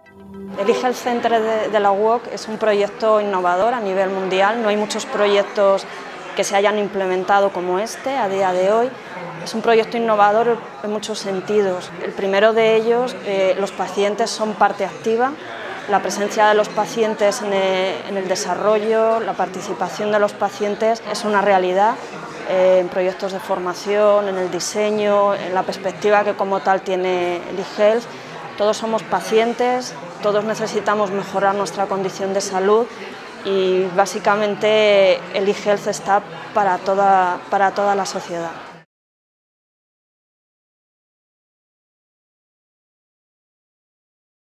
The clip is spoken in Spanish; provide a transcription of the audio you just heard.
El eHealth Center de la UOC es un proyecto innovador a nivel mundial. No hay muchos proyectos que se hayan implementado como este a día de hoy. Es un proyecto innovador en muchos sentidos. El primero de ellos, los pacientes son parte activa. La presencia de los pacientes en el desarrollo, la participación de los pacientes es una realidad en proyectos de formación, en el diseño, en la perspectiva que como tal tiene el eHealth. Todos somos pacientes, todos necesitamos mejorar nuestra condición de salud y básicamente el eHealth está para toda la sociedad.